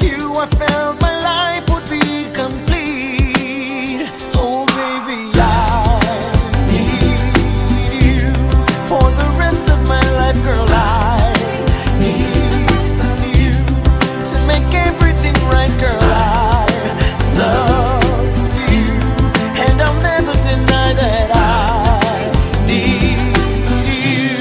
you, I felt my life would be complete. Oh baby, I need you for the rest of my life, girl. I need you to make everything right, girl. I love you, and I'll never deny that I need you.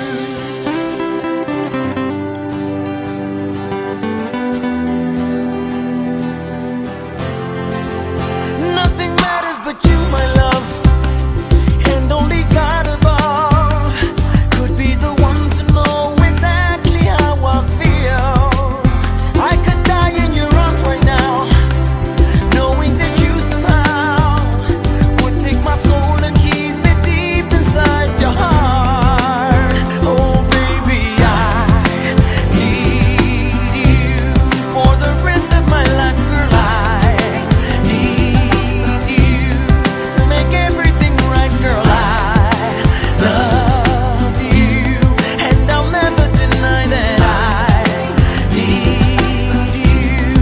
Nothing matters but you, my love, and only God above could be the one to know exactly how I feel. I could die in your arms right now, knowing that you somehow would take my soul and keep it deep inside your heart. Oh baby, I need you for the rest of my life, girl. I need you to make everything right, girl. I love you, and I'll never deny that I need you.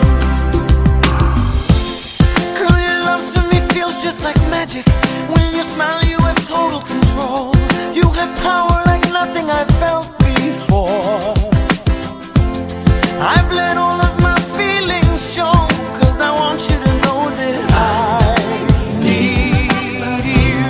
Girl, your love to me feels just like magic. When you smile, you have total control. You have power like nothing I've felt before. I've let all of my feelings show, 'cause I want you to know that I need you.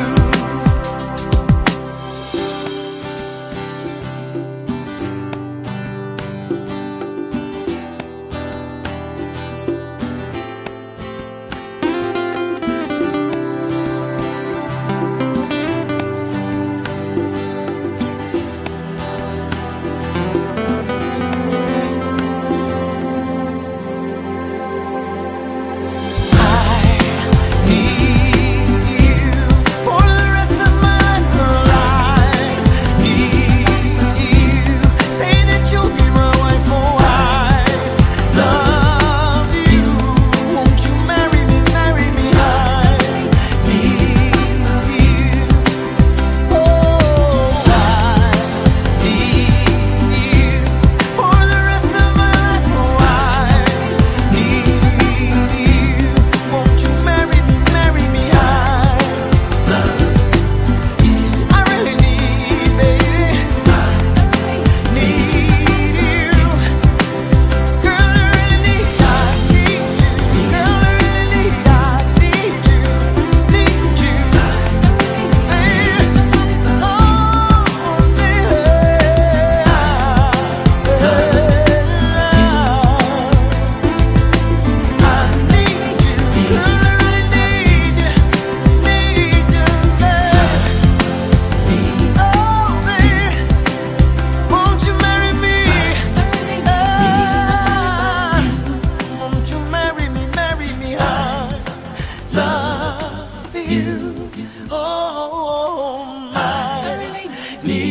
Oh, I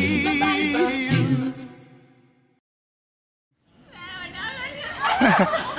need you.